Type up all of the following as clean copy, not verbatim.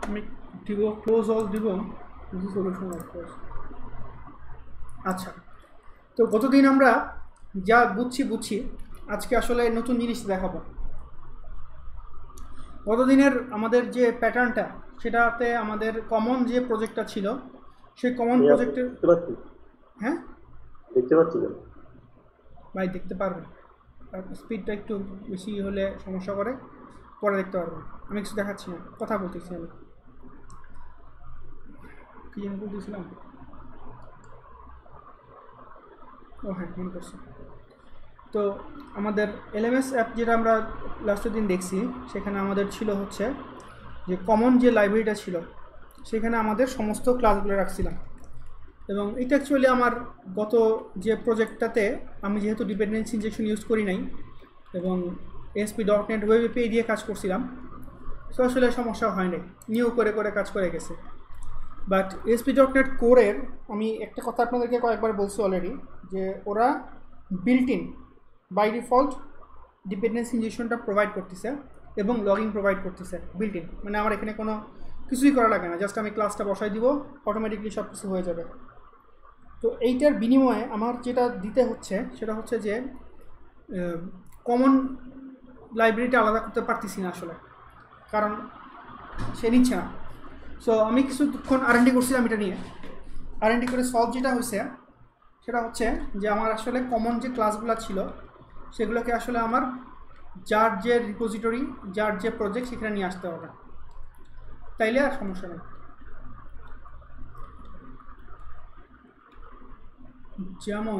আমি দিব close all দিব সলিউশন অফ কোর্স। আচ্ছা, তো গতদিন আমরা যা বুঝছি আজকে আসলে নতুন জিনিস দেখাবো। গতদিনের আমাদের যে প্যাটার্নটা সেটাতে আমাদের কমন যে প্রজেক্টটা ছিল সেই কমন প্রজেক্টের হ্যাঁ দেখতে পাচ্ছি ভাই দেখতে পারবেন, স্পিডটা একটু বেশি হলে সমস্যা করে, পরে দেখতে পারবেন। আমি কিছু দেখাচ্ছি না, কথা বলতেছি আমি। কি যেন বলতেছিলাম, ও হ্যাঁ মনে করছি। তো আমাদের এলএমএস অ্যাপ যেটা আমরা লাস্টের দিন দেখছি সেখানে আমাদের ছিল হচ্ছে যে কমন যে লাইব্রেরিটা ছিল সেখানে আমাদের সমস্ত ক্লাসগুলো রাখছিলাম। এবং এটা অ্যাকচুয়ালি আমার গত যে প্রজেক্টটাতে আমি যেহেতু ডিপেন্ডেন্সি ইনজেকশন ইউজ করি নাই এবং ASP.NET ওয়েব এপিআই দিয়ে কাজ করছিলাম, সো আসলে সমস্যা হয় নাই, নিউ করে করে কাজ করে গেছে। বাট ASP.NET কোরের আমি একটা কথা আপনাদেরকে কয়েকবার বলছি অলরেডি, যে ওরা built in by default dependency ইনজেকশনটা প্রোভাইড করতেছে এবং লগইন প্রোভাইড করতেছে বিল্ট ইন। মানে আমার এখানে কোনো কিছুই করা লাগে না, জাস্ট আমি ক্লাসটা বসাই দিব, অটোমেটিকলি সব কিছু হয়ে যাবে। তো এইটার বিনিময়ে আমার যেটা দিতে হচ্ছে সেটা হচ্ছে যে কমন লাইব্রেরিটা আলাদা করতে পারতেছি না আসলে, কারণ সে নিচ্ছে না। সো আমি কিছুক্ষণ R&D করছিলাম এটা নিয়ে। R&D করে সলভ যেটা হয়েছে সেটা হচ্ছে যে আমার আসলে কমন যে ক্লাসগুলো ছিল সেগুলোকে আসলে আমার যার যে রিপোজিটরি, যার যে প্রজেক্ট সেখানে নিয়ে আসতে হবে, তাইলে আর সমস্যা নেই। যেমন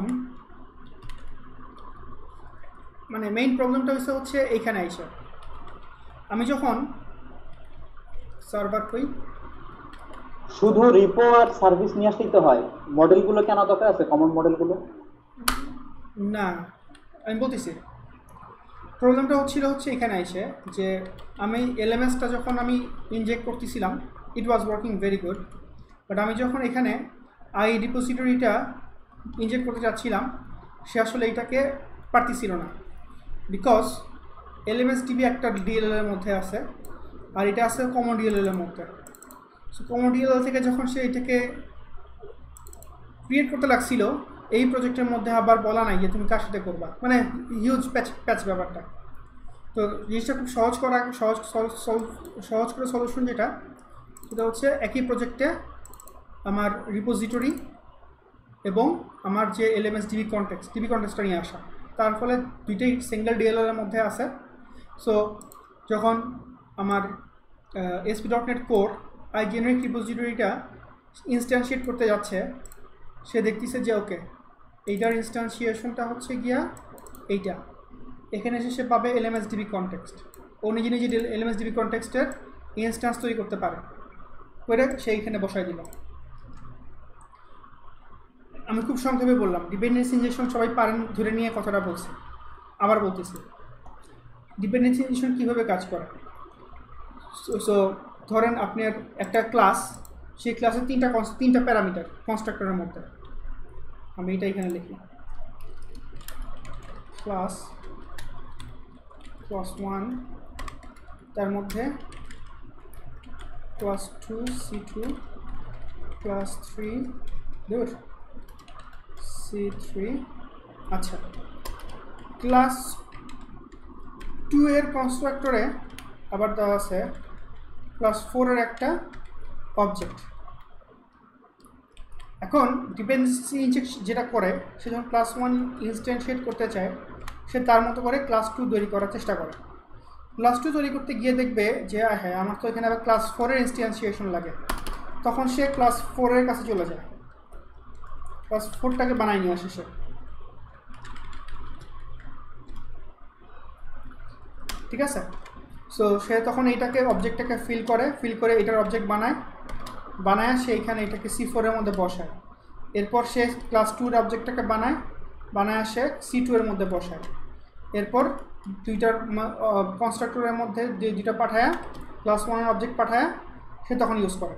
মানে মেইন প্রবলেমটা হচ্ছে এইখানে আইসা আমি যখন সার্ভার কই শুধু রিপো আর সার্ভিস নিয়ে আসলেই তো হয়, মডেলগুলো কেন দরকার আছে? কমন মডেলগুলো না, আমি বলতেছি প্রবলেমটা হচ্ছে এখানে এসে যে আমি এলএমএসটা যখন আমি ইনজেক্ট করতেছিলাম it was working very good, but আমি যখন এখানে আই রিপোজিটরিটা ইনজেক্ট করতে যাচ্ছিলাম সে আসলে এটাকে পারতেছিল না, বিকজ এলএমএস টিভি একটা ডিএলএল এর মধ্যে আছে আর এটা আছে কমন ডিএলএল এর মধ্যে। সো কমন ডিএলএল থেকে যখন সে এটাকে ক্রিয়েট করতে লাগছিল, এই প্রজেক্টের মধ্যে আবার বলা নাই যে তুমি কার সাথে করবা, মানে হিউজ প্যাচ ব্যাপারটা। তো জিনিসটা খুব সহজ করে সলিউশন যেটা সেটা হচ্ছে একই প্রজেক্টে আমার রিপোজিটরি এবং আমার যে এলএমএস ডিবি কনটেক্সটটা নিয়ে আসা, তার ফলে দুইটাই সিঙ্গেল ডিএলএল এর মধ্যে আছে। সো যখন আমার ASP.NET কোর আই জেনারিক রিপোজিটরিটা ইনস্ট্যান্সিয়েট করতে যাচ্ছে, সে দেখতেছে যে ওকে এইটার ইনস্ট্যান্সিয়েশনটা হচ্ছে গিয়া এইটা, এখানে এসে সে পাবে এলএমএস ডিবি কনটেক্সট, ও নিজে নিজে এলএমএস ডিবি কনটেক্সটের ইনস্ট্যান্স তৈরি করতে পারে, করে সে এইখানে বসাই দিল। আমি খুব সংক্ষেপে বললাম, ডিপেন্ডেন্সি ইনজেকশন সবাই পারেন ধরে নিয়ে কথাটা বলছে, আবার বলতেছি ডিপেন্ডেন্সি ইনজেকশন কীভাবে কাজ করে। সো ধরেন আপনার একটা ক্লাস, সেই ক্লাসের তিনটা প্যারামিটার কনস্ট্রাক্টরের মধ্যে, আমি এটা এখানে লিখি ক্লাস 1, তার মধ্যে ক্লাস 2 C2 ক্লাস 3 C3। আচ্ছা, ক্লাস 2 এর কনস্ট্রাক্টরে আবার দেওয়া আছে ক্লাস 4 এর একটা অবজেক্ট। এখন ডিপেন্ডেন্সি ইনজেকশন যেটা করে, সে যখন ক্লাস 1 ইনস্ট্যান্সিয়েট করতে চায় সে তার মতো করে ক্লাস 2 তৈরি করার চেষ্টা করে। ক্লাস 2 তৈরি করতে গিয়ে দেখবে যে হ্যাঁ আমার তো এখানে আবার ক্লাস 4 এর ইনস্ট্যান্সিয়েশন লাগে, তখন সে ক্লাস 4 এর কাছে চলে যায়, ক্লাস 4টাকে বানায় নিয়ে আসে সে। ঠিক আছে, সো সে তখন এইটাকে অবজেক্টটাকে ফিল করে এটার অবজেক্ট বানায় সে এখানে এটাকে C4 এর মধ্যে বসায়। এরপর সে ক্লাস 2 এর অবজেক্টটাকে বানায় সে C2 এর মধ্যে বসায়। এরপর দুইটার কনস্ট্রাক্টরের মধ্যে যে দুইটা পাঠায় ক্লাস 1 এর অবজেক্ট পাঠায় সে তখন ইউজ করে।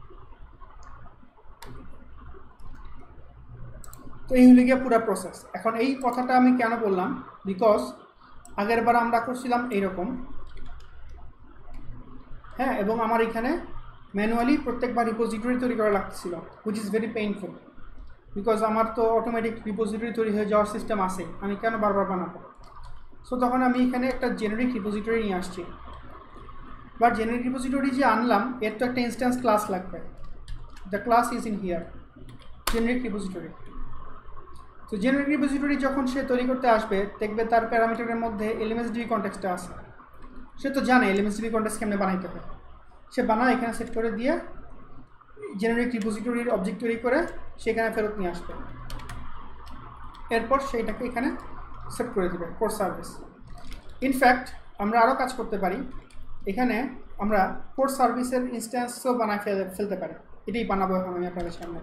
তো এই হলো গিয়ে পুরো প্রসেস। এখন এই কথাটা আমি কেন বললাম, বিকজ আগের বার আমরা করছিলাম এইরকম, হ্যাঁ, এবং আমার এখানে ম্যানুয়ালি প্রত্যেকবার রিপোজিটরি তৈরি করা লাগছিল, which is very painful, because আমার তো অটোমেটিক রিপোজিটরি তৈরি হয়ে যাওয়ার সিস্টেম আছে, আমি কেন বারবার বানাবো। সো তখন আমি এখানে একটা জেনারিক রিপোজিটরি নিয়ে আসছি, বাট জেনারিক রিপোজিটরি যে আনলাম এর তো একটা ইনস্ট্যান্স ক্লাস লাগবে। The class is in here, generic repository. তো জেনারিক রিপোজিটরি যখন সে তৈরি করতে আসবে দেখবে তার প্যারামিটারের মধ্যে এলএমএসডিবি কনটেক্সটটা আছে, সে তো জানে এলএমএসডিবি কনটেক্সট কেমনে বানাইতে হয়, সে বানায় এখানে সেট করে দিয়ে জেনারিক রিপোজিটরির অবজেক্ট তৈরি করে সেখানে ফেরত নিয়ে আসবে, এরপর সেইটাকে এখানে সেট করে দেবে কোড সার্ভিস। ইনফ্যাক্ট আমরা আরও কাজ করতে পারি, এখানে আমরা কোড সার্ভিসের ইনস্ট্যান্সও বানায় ফেলতে পারি, এটাই বানাবো এখন আমি আপনাদের সামনে।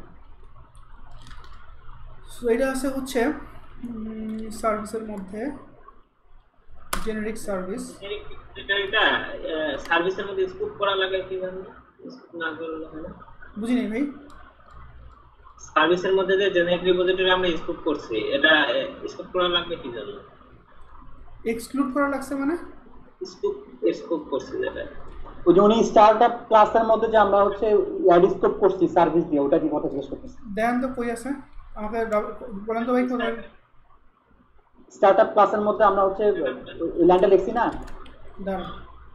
সো এটা হচ্ছে সার্ভিসের মধ্যে জেনারিক সার্ভিস। এটা সার্ভিসের মধ্যে স্কুপ করা লাগে কিভাবে? স্কুপ না করলে হয় না, বুঝিনি ভাই। সার্ভিসের মধ্যে যে জেনারিক রিপোজিটরি আমরা স্কুপ করছি, এটা স্কুপ করা লাগবে কি জন্য? এক্সক্লুড করা লাগছে মানে স্কুপ করছি যেটা ওই যে উনি স্টার্টআপ ক্লাসের মধ্যে যে আমরা হচ্ছে অ্যাড স্কোপ করছি সার্ভিস দিয়ে, ওটা কি কথা জিজ্ঞেস করতেছি? দেন তো কই আছে আমাকে বলেন তো ভাই কোথায়? স্টার্টআপ ক্লাসের মধ্যে আমরা হচ্ছে লাইনটা লিখছি না, দাঁড়ান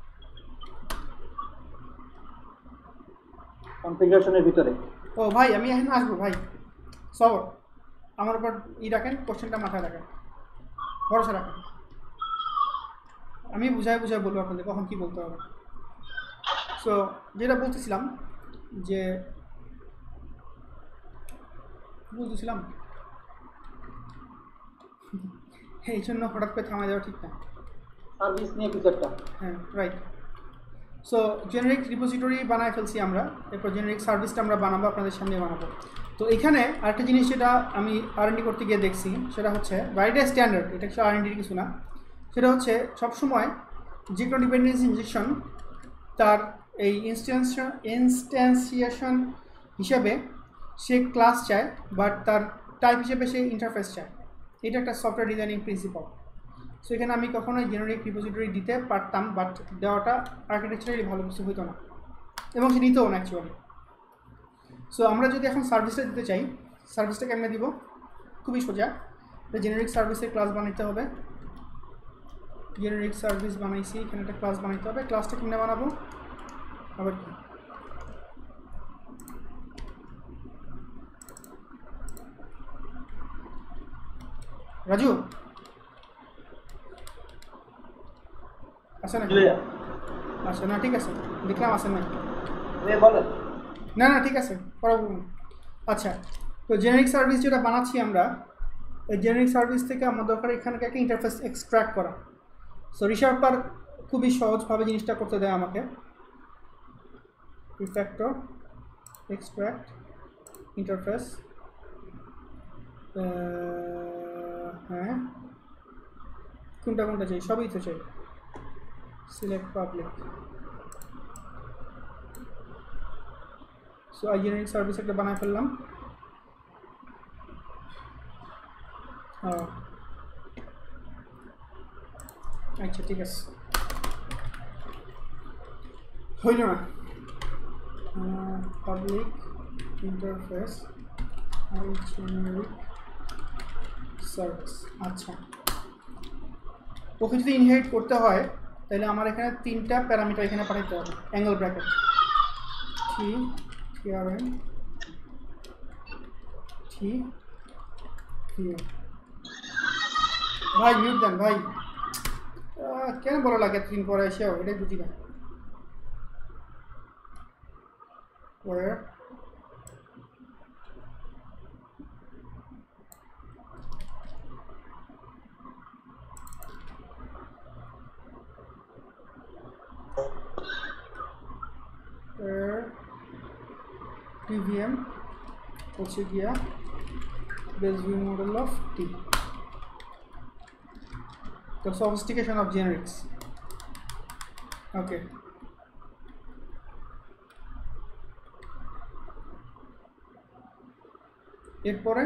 কনফিগারেশনের ভিতরে। ও ভাই আমি এখানে আসবো ভাই, সব আমার উপর রাখেন, কোশ্চেনটা মাথায় রাখেন, ভরসা রাখেন, আমি বুঝাই বলবো আপনাদের কখন কী বলতে হবে। সো যেটা বলতেছিলাম যে এই জন্য হঠাৎ করে থামা যাওয়া ঠিক না, সার্ভিস নিয়ে কিছু একটা। হ্যাঁ রাইট। সো জেনারিক রিপোজিটরি বানায় ফেলছি আমরা, এরপর জেনারিক সার্ভিসটা আমরা বানাবো, আপনাদের সামনে বানাবো। তো এখানে আরেকটা জিনিস যেটা আমি R&D করতে গিয়ে দেখছি সেটা হচ্ছে, বাইরে স্ট্যান্ডার্ড, এটা কিছু R&Dর কিছু না, সেটা হচ্ছে সবসময় যে কোনো ডিপেন্ডেন্সি ইনজেকশন তার এই ইনস্ট্যান্সিয়েশন হিসাবে সে ক্লাস চায়, বাট তার টাইপ হিসেবে সে ইন্টারফেস চায়। এটা একটা সফটওয়্যার ডিজাইনিং প্রিন্সিপাল। সো এখানে আমি কখনোই জেনারিক রিপোজিটরি দিতে পারতাম, বাট দেওয়াটা আর্কিটেকচারালি ভালো কিছু হইতো না, এবং সে নিতেও না অ্যাকচুয়ালি। সো আমরা যদি এখন সার্ভিসটা দিতে চাই, সার্ভিসটা কেমনে দিব? খুবই সোজা, জেনারিক সার্ভিসের ক্লাস বানাইতে হবে। জেনারিক সার্ভিস বানাইছি, এখানে একটা ক্লাস বানাইতে হবে। ক্লাসটা কেমনে বানাবো? আবার কি রাজু আছে না? আচ্ছা না ঠিক আছে, দেখলাম আছে না, না না ঠিক আছে পড়াবো। আচ্ছা, তো জেনারিক সার্ভিস যেটা বানাচ্ছি আমরা, এই জেনারিক সার্ভিস থেকে আমার দরকার এখানকে একটা ইন্টারফেস এক্সট্র্যাক্ট করা। সো রিশার্পার খুবই সহজভাবে জিনিসটা করতে দেয় আমাকে। রিফ্যাক্টর এক্সট্র্যাক্ট ইন্টারফেস, হ্যাঁ কোনটা চাই? সবই তো চাই। Select public. So generic service একটা বানায় ফেললাম। আচ্ছা ঠিক আছে, হইল না? Public interface generic service. আচ্ছা, ওকে যদি ইনহেরিট করতে হয় তাহলে আমার এখানে 3টা প্যারামিটার এখানে পাঠাতে হবে। অ্যাঙ্গেল ব্র্যাকেট TRN ভাই মিউট দেন ভাই, কেন বলো লাগে এতদিন পরে এসেও, এটাই বুঝি না। TVM হচ্ছে গিয়া base view model of T, the sophistication of generics. Okay, এরপরে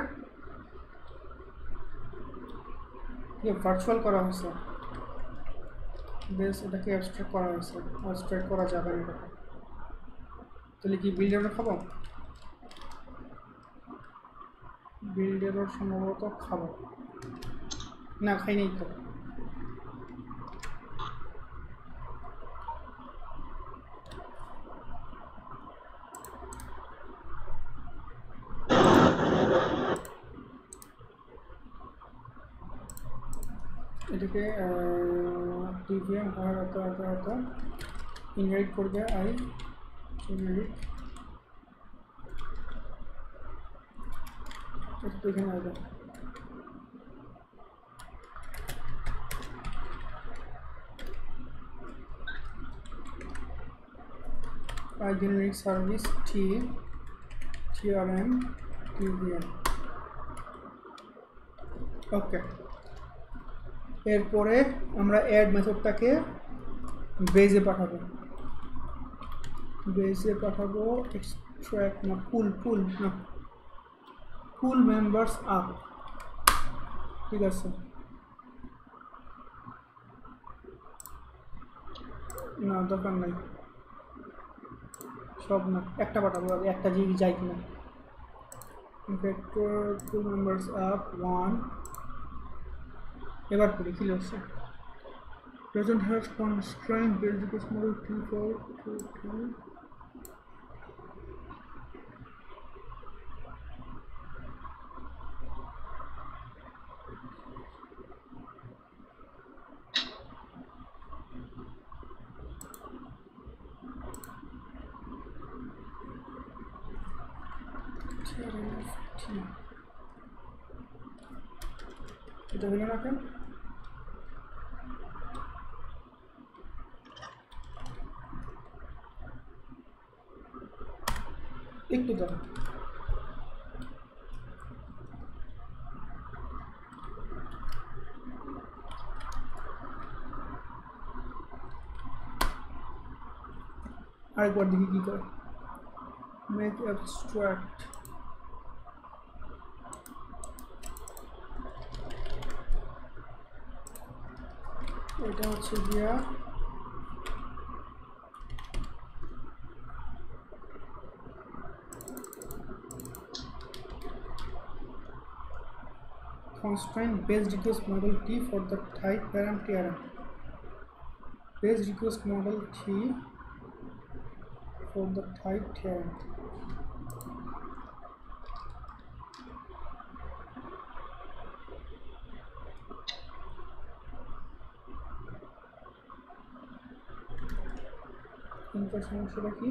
ভার্চুয়াল করা হয়েছে, বেশ এটাকে অ্যাবস্ট্রাক্ট করা হয়েছে, অ্যাবস্ট্রাক্ট করা যাবে না। তো তাহলে কি বিল্ডারও খাবো? বিল্ডারও সম্ভবত খাবো না, খাই নাই তো। এটাকে টিভিএম হয় এত ইনভাইট করবে আই জেনারিক এটা তো এখানে আসবে। I generic service TRM TVM। Okay, এরপরে আমরা অ্যাড মেথডটাকে বেজে পাঠাবো। এক্সট্রাক্ট না পুল মেম্বার্স আপ। ঠিক আছে, না দরকার নাই, সব না, একটা পাঠাবো, একটা জিবি যাই কিনা। Vector pool members up 1। এবার পড়ি কি হচ্ছে। doesn't have constraint based model T4 to এটা হলো না কেন? একটু দাঁড়া, আরেকবার দেখি কি করে। মেক অ্যাবস্ট্রাক্ট এটা হচ্ছে গিয়া constraint base request model T for the type parent TRM. Base request model T for the type TRM. ইনকার সমস্যাটা কি?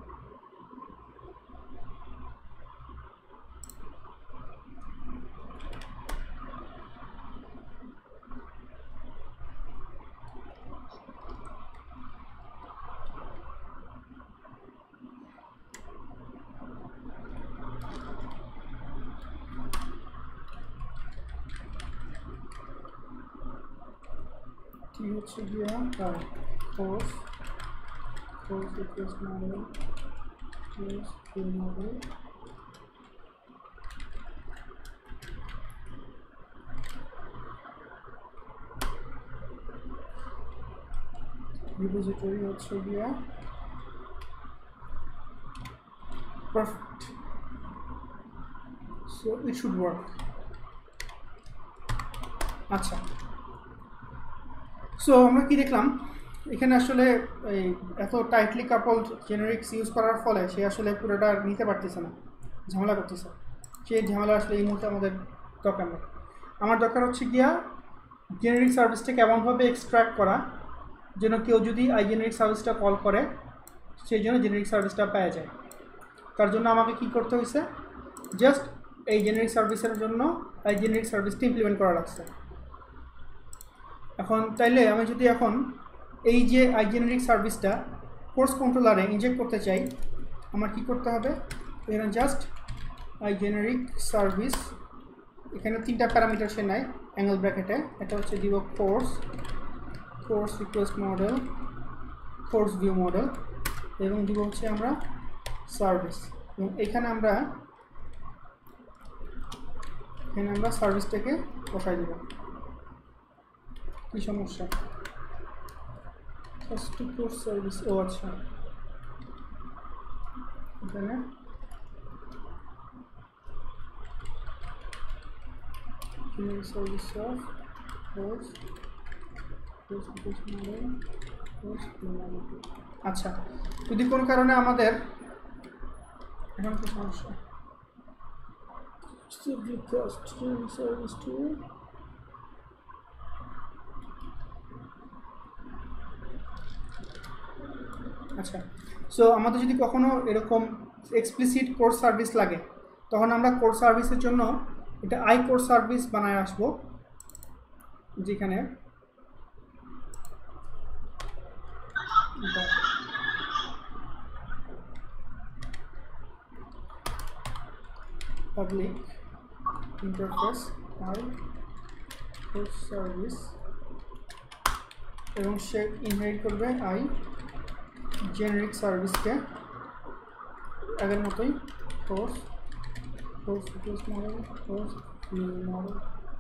কি হচ্ছে গিয়া course request model model repository হচ্ছে গিয়া perfect, so it should work. আচ্ছা, সো আমরা কি দেখলাম এখানে আসলে এই এত টাইটলি কাপলড জেনারিক্স ইউজ করার ফলে সে আসলে পুরোটা নিতে পারতেছে না, ঝামেলা করতেছে। সেই ঝামেলা আসলে এই মুহূর্তে আমাদের দরকার নেই। আমার দরকার হচ্ছে গিয়া জেনারিক সার্ভিসটাকে এমনভাবে এক্সট্রাক্ট করা যেন কেউ যদি আই জেনারিক সার্ভিসটা কল করে সেই জন্য জেনারিক সার্ভিসটা পাওয়া যায়। তার জন্য আমাকে কি করতে হয়েছে, জাস্ট এই জেনারিক সার্ভিসের জন্য আই জেনারিক সার্ভিসটা ইমপ্লিমেন্ট করা লাগছে। এখন তাইলে আমি যদি এখন এই যে আই জেনারিক সার্ভিসটা কোর্স কন্ট্রোলারে ইনজেক্ট করতে চাই, আমার কি করতে হবে, এখানে জাস্ট আই জেনারিক সার্ভিস, এখানে 3টা প্যারামিটার সে নেয় অ্যাঙ্গেল ব্র্যাকেটে। এটা হচ্ছে দিব course request model, course view model, এবং দিব হচ্ছে আমরা সার্ভিস। এবং এখানে আমরা সার্ভিসটাকে বসাই দেব। কি সমস্যা? ফার্স্ট কোর্স সার্ভিস, ও আচ্ছা এখানে সার্ভিস অফ কোর্স আচ্ছা, যদি কোনো কারণে আমাদের এখন কি সমস্যা সার্ভিস টু আচ্ছা, সো আমাদের যদি কখনো এরকম এক্সপ্লিসিট কোর্স সার্ভিস লাগে তখন আমরা কোর্স সার্ভিসের জন্য এটা আই কোর্স সার্ভিস বানায় আসবো, যেখানে public interface I course service এবং সে ইনহেরিট করবে আই জেনারিক সার্ভিসকে আগের মতোই course model course model.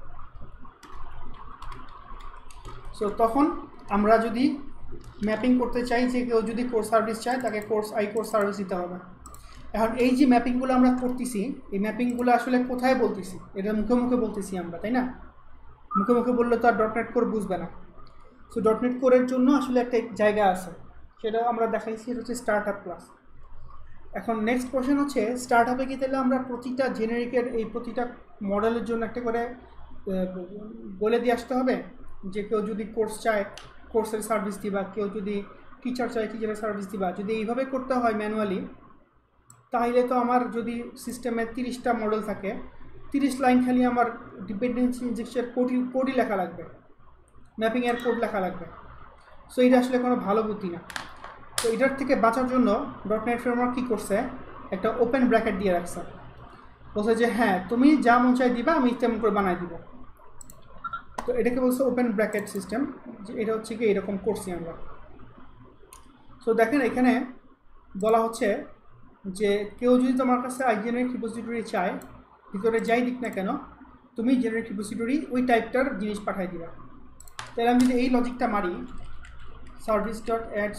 So তখন আমরা যদি ম্যাপিং করতে চাই যে কেউ যদি কোর্স সার্ভিস চায় তাকে আই কোর্স সার্ভিস দিতে হবে। এখন এই যে ম্যাপিংগুলো আমরা করতেছি এই ম্যাপিংগুলো আসলে কোথায় বলতেছি, এটা মুখে মুখে বলতেছি আমরা, তাই না? মুখে মুখে বললে তো আর ডটনেট কোর বুঝবে না। সো ডটনেট কোরের জন্য আসলে একটা জায়গা আছে, সেটা আমরা দেখাইছি, এটা হচ্ছে স্টার্ট আপ ক্লাস। এখন নেক্সট কোশ্চেন হচ্ছে স্টার্ট আপে কি তাহলে আমরা প্রতিটা জেনারিকের এই প্রতিটা মডেলের জন্য একটা করে বলে দিয়ে আসতে হবে যে কেউ যদি কোর্স চায় কোর্সের সার্ভিস দিবা, কেউ যদি টিচার চায় টিচারের সার্ভিস দিবা। যদি এইভাবে করতে হয় ম্যানুয়ালি, তাহলে তো আমার যদি সিস্টেমে 30টা মডেল থাকে 30 লাইন খালি আমার ডিপেন্ডেন্সি ইনজেকশনের কোডই লেখা লাগবে, ম্যাপিংয়ের কোড লেখা লাগবে। সো এটা আসলে কোনো ভালো বুদ্ধি না। তো এটার থেকে বাঁচার জন্য ডটনেট ফ্রেমওয়ার্ক কী করছে, একটা ওপেন ব্র্যাকেট দিয়ে রাখছে, বলছে যে হ্যাঁ তুমি যা মন চাই দিবা, আমি তেমন করে বানাই দিব। তো এটাকে বলছে ওপেন ব্র্যাকেট সিস্টেম, যে এটা হচ্ছে কি এরকম করছি আমরা। সো দেখেন এখানে বলা হচ্ছে যে কেউ যদি তোমার কাছে জেনারিক রিপোজিটরি চায়, ভিতরে যাই দিক না কেন তুমি জেনারিক রিপোজিটরি ওই টাইপটার জিনিস পাঠাই দিবা। তাহলে আমি যদি এই লজিকটা মারি, সার্ভিস ডট অ্যাড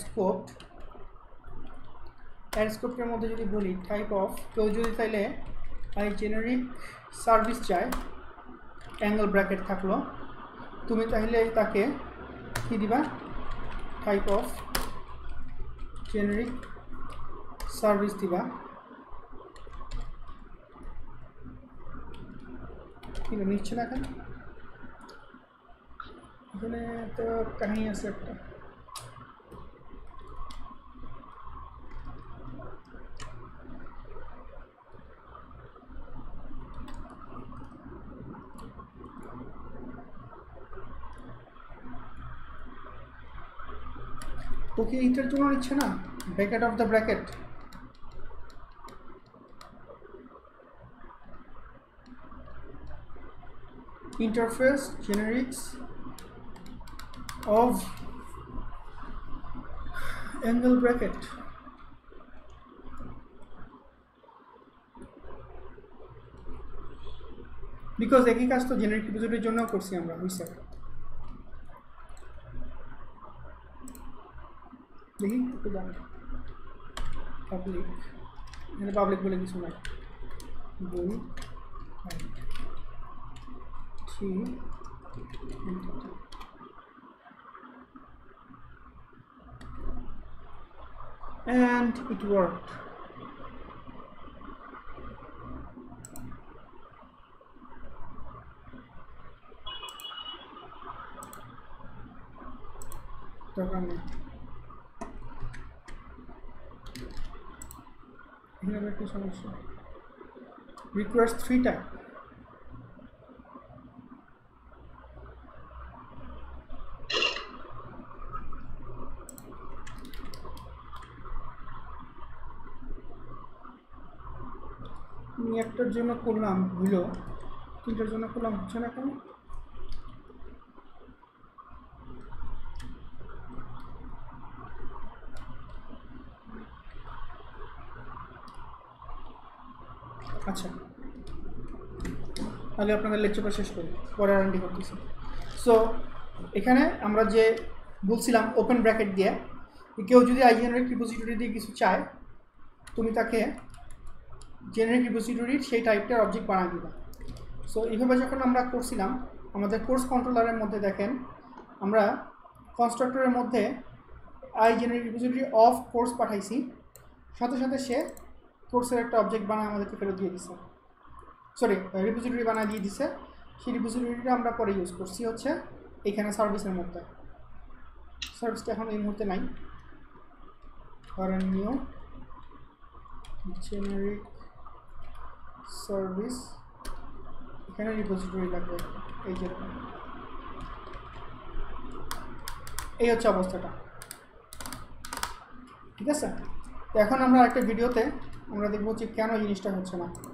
স্কোপের মধ্যে যদি বলি টাইপ অফ, কেউ যদি তাইলে জেনারিক সার্ভিস চায়, অ্যাঙ্গেল ব্র্যাকেট থাকলো, তুমি তাহলে তাকে কী দিবা, টাইপ অফ জেনারিক সার্ভিস দিবা। কিন্তু নিচ্ছে না কেন, এখানে তো কাহিনী আছে একটা। ওকে এইটার জন্য নিচ্ছে না, bracket of the bracket. interface generics of angle bracket because একই কাজ তো জেনারিক রিপোজিটরির জন্য করছি আমরা, বুঝছেন? দেখি একটু দাম পাবলিক, এখানে পাবলিক বলে কিছু নাই, বই and it worked. এখানে একটা সমস্যা, requires 3টা। আমি একটার জন্য করলাম হইল, 3টার জন্য করলাম হচ্ছে না কেন? আচ্ছা, আগে আপনাদের লেকচারটা শেষ করি, পরে আর&ডি করতেছি। সো এখানে আমরা যে বলছিলাম ওপেন ব্র্যাকেট দিয়ে, কেউ যদি জেনারিক রিপোজিটরি দিয়ে কিছু চায় তুমি তাকে জেনারিক রিপোজিটরির সেই টাইপটার অবজেক্ট বানিয়ে দিবা। সো এইভাবে যখন আমরা করছিলাম আমাদের কোর্স কন্ট্রোলারের মধ্যে দেখেন আমরা কনস্ট্রাক্টরের মধ্যে I generic repository of course পাঠাইছি, সাথে সাথে সে কোর্সের একটা অবজেক্ট বানায় আমাদেরকে ফেরত দিয়ে দিচ্ছে, সরি রিপোজিটরি বানিয়ে দিয়ে দিচ্ছে। সেই রিপোজিটরিটা আমরা পরে ইউজ করছি হচ্ছে এখানে সার্ভিসের মধ্যে। সার্ভিসটা এখন এই মুহূর্তে নাই, ধরেন নিউ জেনারিক সার্ভিস, এখানে রিপোজিটরি লাগবে এই যে, এই হচ্ছে অবস্থাটা, ঠিক আছে। তো এখন আমরা একটা ভিডিওতে আমরা দেখবো যে কেন জিনিসটা হচ্ছে না।